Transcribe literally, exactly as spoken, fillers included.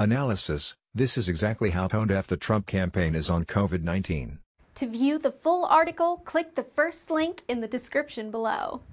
Analysis: This is exactly how tone-deaf the Trump campaign is on COVID nineteen. To view the full article, click the first link in the description below.